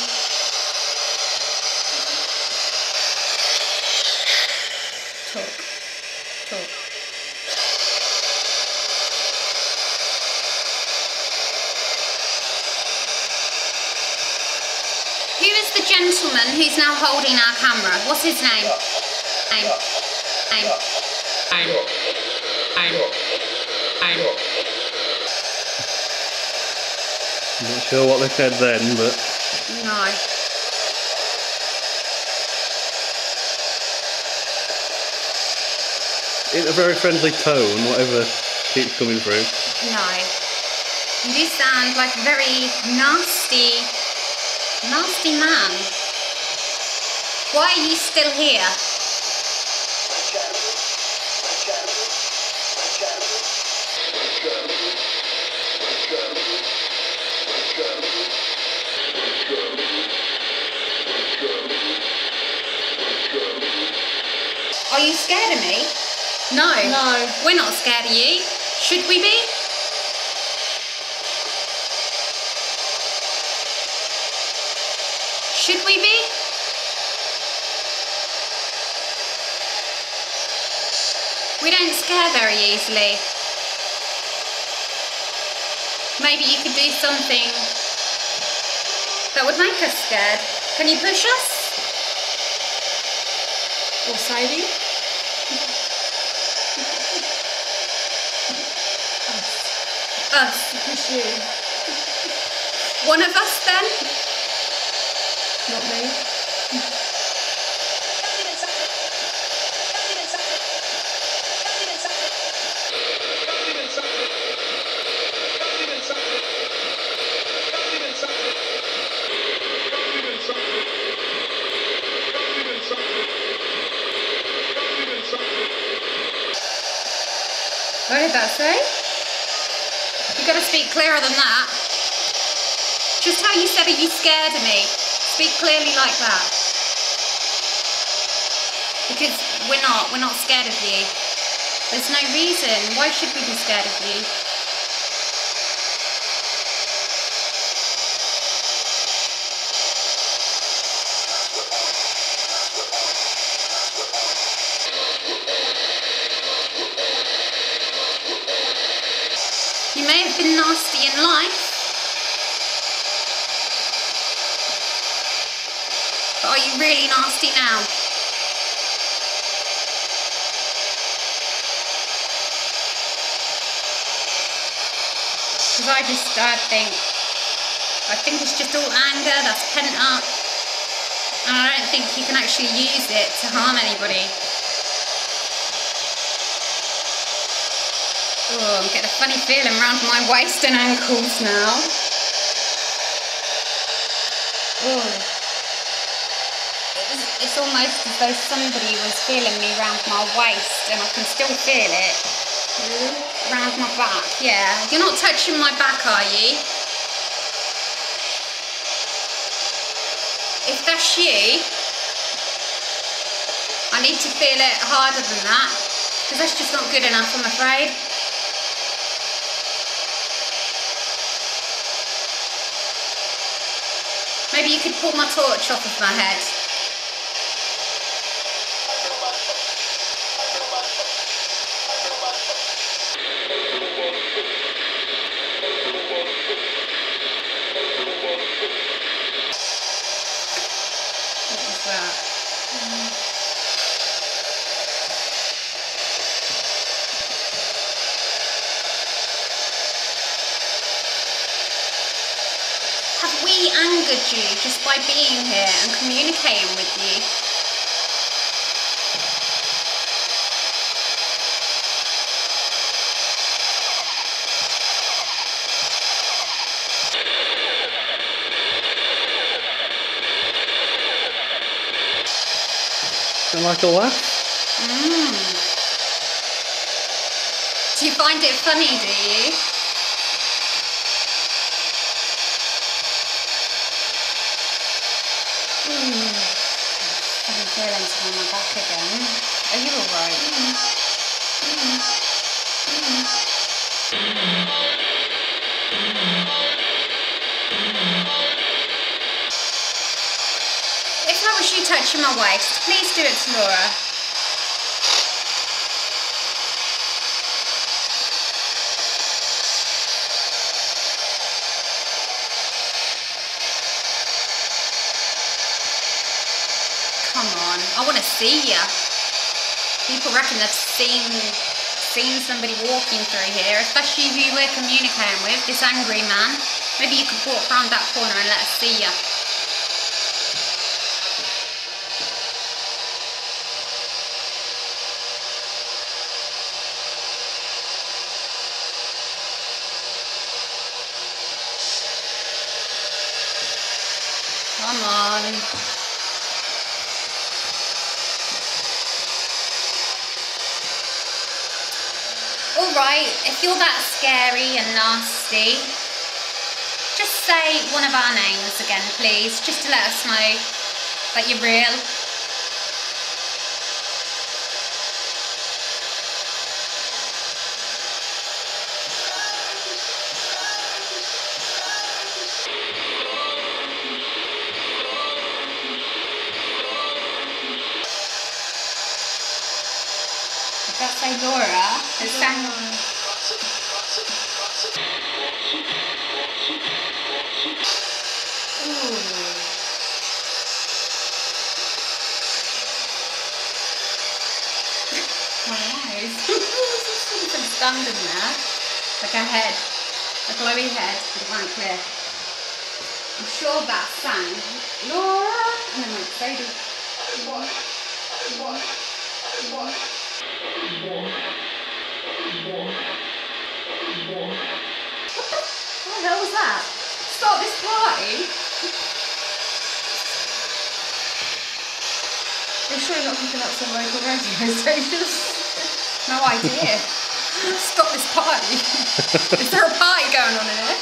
Talk. Talk. Who is the gentleman who's now holding our camera? What's his name? Name. Name. Name. Name. Name. I'm not sure what they said then, but No. in a very friendly tone, whatever keeps coming through. No. You do sound like a very nasty, nasty man. Why are you still here? Are you scared of me? No. No. We're not scared of you. Should we be? Should we be? We don't scare very easily. Maybe you could do something that would make us scared. Can you push us? Or Sadie? Us. Push you. One of us then? Not me. Something. What did that say? You've got to speak clearer than that. Just how you said, are you scared of me? Speak clearly like that. Because we're not, we're not scared of you. There's no reason. Why should we be scared of you? You may have been nasty in life, but are you really nasty now? Because I just, I think, I think it's just all anger that's pent up, and I don't think you can actually use it to harm anybody. Oh, I'm getting a funny feeling around my waist and ankles now. Oh. It's, it's almost as though somebody was feeling me around my waist, and I can still feel it. Really? Around my back, yeah. You're not touching my back, are you? If that's you, I need to feel it harder than that, because that's just not good enough, I'm afraid. Maybe you could pull my torch off of my head. What was that? Mm. Have we angered you just by being here and communicating with you? Don't like all that? Mm. Do you find it funny, do you? Mm. Funny feelings on my back again. Are you alright? Mm. Mm. Mm. If that was you touching my waist, please do it to Laura. Come on, I want to see ya. People reckon they've seen seen somebody walking through here, especially who we're communicating with, this angry man. Maybe you could walk around that corner and let us see ya. Come on. Alright, if you're that scary and nasty, just say one of our names again, please, just to let us know that you're real. Did that say Laura? It sang... Ooh. My eyes. Something standing there. Like a head. A glowy head with a blank clear. I'm sure that sang Laura, and then went Sadie. What? What? What? What the hell was that? Stop this party? They're sure not picking up some local radio stations. No idea. Stop this party. Is there a party going on in here?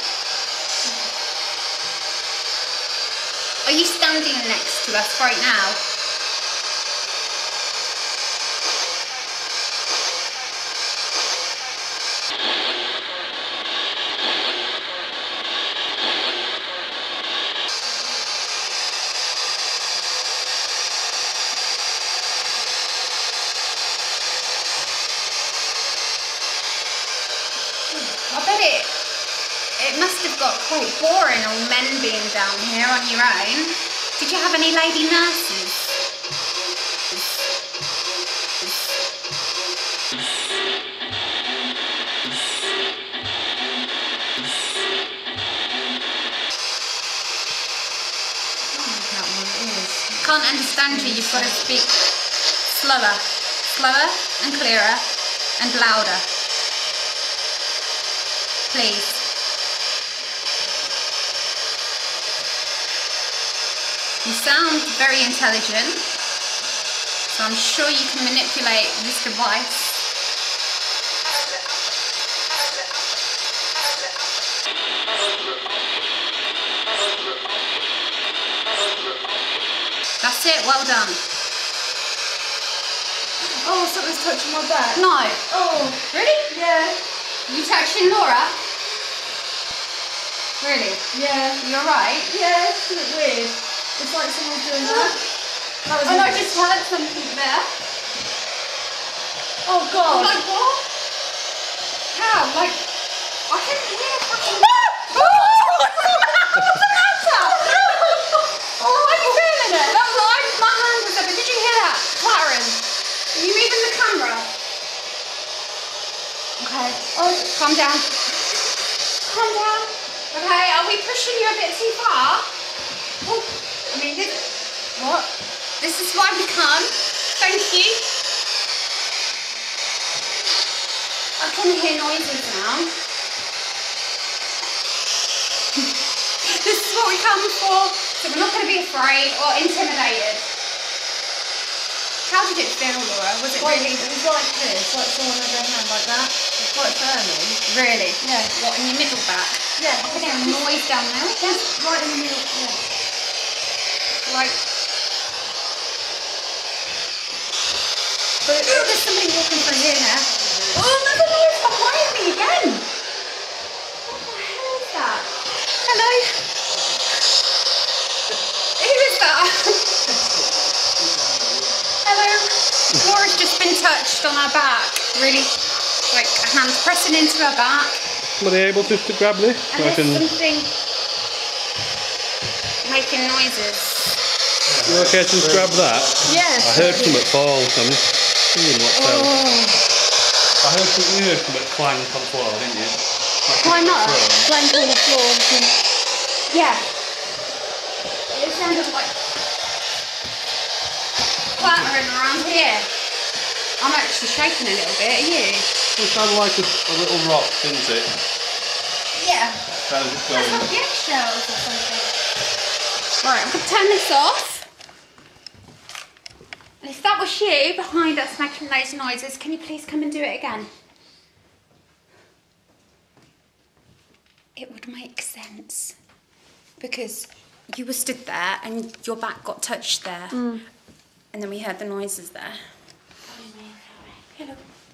Are you standing next to us right now? I bet it, it must have got quite boring, all men being down here on your own. Did you have any lady nurses? Can't understand you, you've got to speak slower, slower and clearer and louder. Please. You sound very intelligent, so I'm sure you can manipulate this device. That's it, well done. Oh, something's touching my back. No. Oh, Really? yeah. You touching Laura? Really? Yeah. You alright? Yeah, it's a bit weird. It's like someone's doing that. That was And I weird. just heard something there. Oh god. Like what? How? Like, I can hear fucking... What's the matter? Are you feeling it? That was like, my hand was up. Did you hear that? Clattering. Are you moving the camera? Okay. Oh, calm down. Calm down. Okay, are we pushing you a bit too far? Oh, I mean, this... What? This is why we come. Thank you. I can hear noises now. This is what we come for. So we're not going to be afraid or intimidated. How did it feel, Laura? Was it Like, really... it was like this, like someone had their hand like that. It's quite firmly. Really? Yeah. What, in your middle back? Yeah. I can hear a noise down there. Just right in the middle. Yeah. Like... But it, Oh, there's somebody walking through here now. Oh, another noise behind me again. What the hell is that? Hello? Who is that? Hello? Laura's just been touched on her back. Really, like, her hand's pressing into her back. Were they able to, to grab this? And I there's can... something making noises. You okay to just grab that? yes. I heard something fall, so I'm just seeing what's Oh. out. I heard something, you heard something clang on the floor, didn't you? Like Why it's not? thrown. Blank on the floor. Yeah. It sounded like clattering around here. I'm actually shaking a little bit, are you? It sounded like a, a little rock, didn't it? Yeah. Kind of just That's going... like the eggshells or something. Right, I'm going to turn this off. And if that was you behind us making those noises, can you please come and do it again? It would make sense. Because you were stood there and your back got touched there. Mm. And then we heard the noises there. Hello.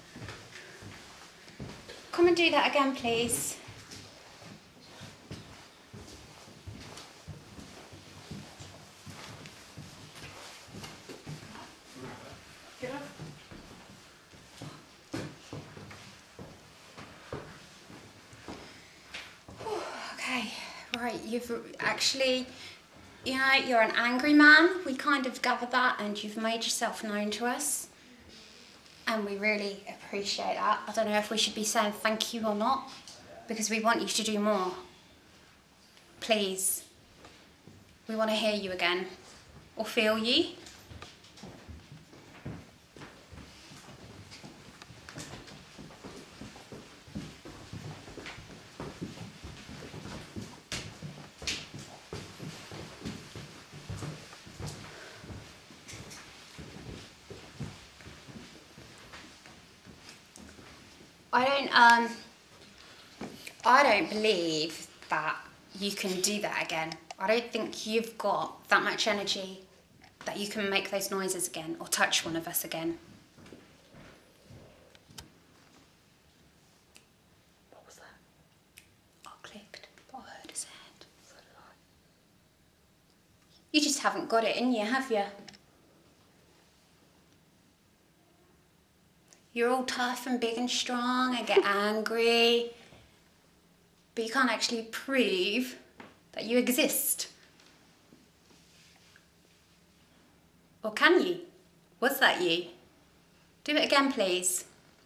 Come and do that again, please. Okay, right, you've actually, you know, you're an angry man. We kind of gathered that and you've made yourself known to us. And we really appreciate that. I don't know if we should be saying thank you or not, because we want you to do more. Please. We want to hear you again, or feel you. I don't, um, I don't believe that you can do that again. I don't think you've got that much energy that you can make those noises again or touch one of us again. What was that? I clicked, but I heard his head. So did I. You just haven't got it in you, have you? You're all tough and big and strong and get angry, but you can't actually prove that you exist. Or can you? Was that you? Do it again, please.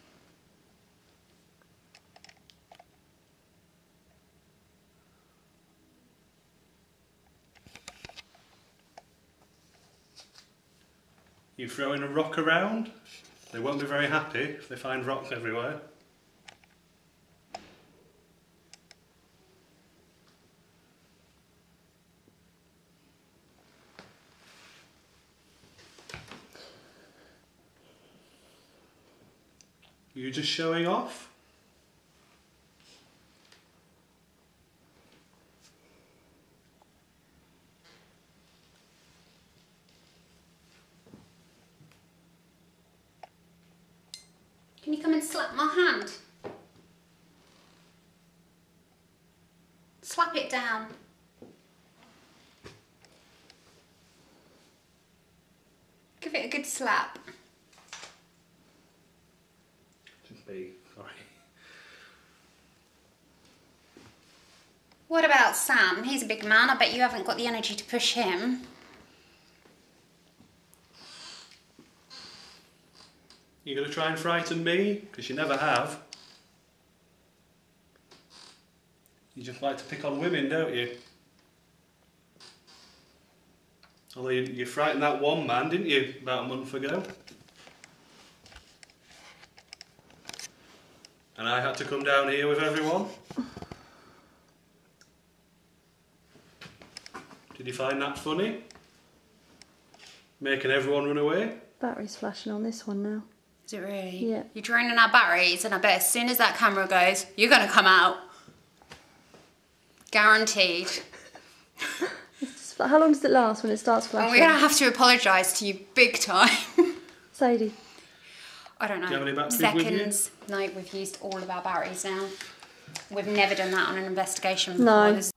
You throwing a rock around? They won't be very happy if they find rocks everywhere. You just showing off? Can you come and slap my hand? Slap it down. Give it a good slap. Just be, sorry. What about Sam? He's a big man. I bet you haven't got the energy to push him. You gonna try and frighten me? Because you never have. You just like to pick on women, don't you? Although you, you frightened that one man, didn't you, about a month ago? And I had to come down here with everyone. Did you find that funny? Making everyone run away? Battery's flashing on this one now. Is it really? Yeah. You're draining our batteries, and I bet as soon as that camera goes, you're going to come out. Guaranteed. Just, how long does it last when it starts flashing? And we're going to have to apologise to you big time. Sadie. I don't know. Do you have any batteries with you? Seconds. No, we've used all of our batteries now. We've never done that on an investigation before. No. This-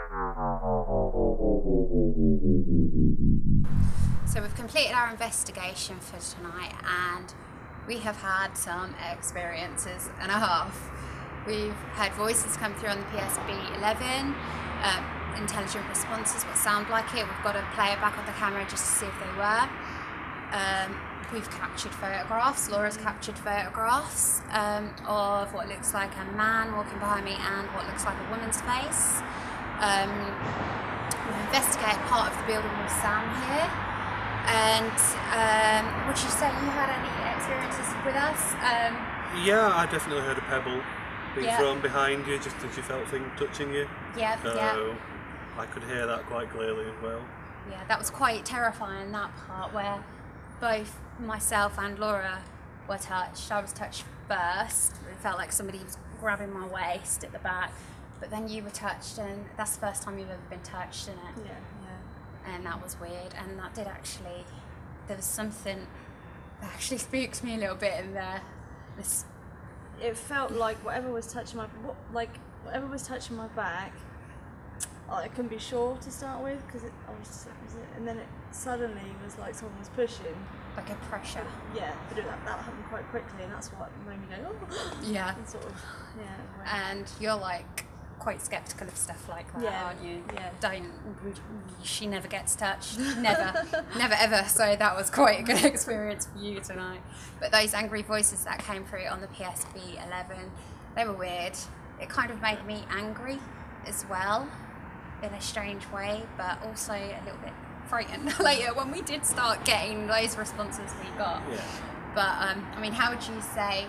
So we've completed our investigation for tonight, and we have had some experiences and a half. We've had voices come through on the P S B eleven, um, intelligent responses, what sound like it. We've got to play it back on the camera just to see if they were. Um, we've captured photographs, Laura's captured photographs um, of what looks like a man walking behind me and what looks like a woman's face. Um, we've investigated part of the building with Sam here. And um, would you say you had any experiences with us? Um, Yeah, I definitely heard a pebble being Yeah. thrown behind you just as you felt things touching you. yeah, So yeah, I could hear that quite clearly as well. yeah. That was quite terrifying, that part where both myself and Laura were touched. I was touched first. It felt like somebody was grabbing my waist at the back. But then you were touched, and that's the first time you've ever been touched, isn't it? Yeah, yeah. And that was weird, and that did actually, there was something that actually spooked to me a little bit in there. This, It felt like whatever was touching my, what, like whatever was touching my back, I couldn't be sure to start with because it, I was, was it, and then it suddenly was like someone was pushing. like a pressure. Yeah, but it, that, that happened quite quickly, and that's what made me go, oh, Yeah. and sort of, yeah. It went. And you're like quite sceptical of stuff like that, Yeah, aren't you? yeah. Don't, she never gets touched. Never. Never ever. So that was quite a good experience for you tonight. But those angry voices that came through on the P S B eleven, they were weird. It kind of made me angry as well, in a strange way, but also a little bit frightened later when we did start getting those responses we got. Yeah. But um, I mean, how would you say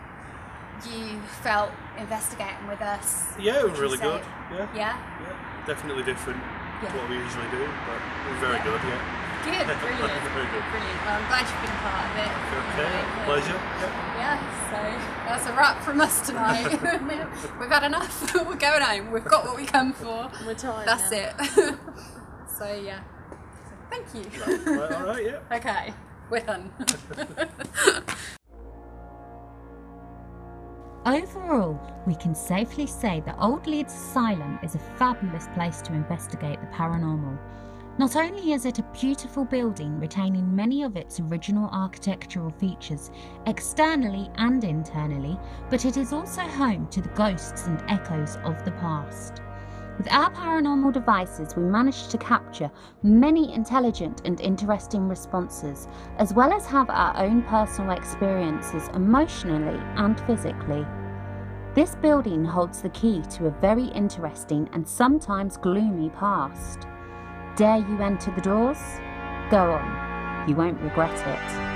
you felt investigating with us? Yeah, it was Would you really say- good. Yeah. Yeah? Yeah. Definitely different Yeah. to what we usually do, but it was very Yeah. good, yeah. good, brilliant. Very good. Brilliant. Well, I'm glad you've been part of it. Okay, Yeah. pleasure. Yeah, so that's a wrap from us tonight. We've had enough. We're going home. We've got what we come for. We're tired That's now. it. So yeah. So, thank you. Right, all right, yeah. Okay, we're done. Overall, we can safely say that Old Leeds Asylum is a fabulous place to investigate the paranormal. Not only is it a beautiful building retaining many of its original architectural features externally and internally, but it is also home to the ghosts and echoes of the past. With our paranormal devices, we managed to capture many intelligent and interesting responses, as well as have our own personal experiences emotionally and physically. This building holds the key to a very interesting and sometimes gloomy past. Dare you enter the doors? Go on, you won't regret it.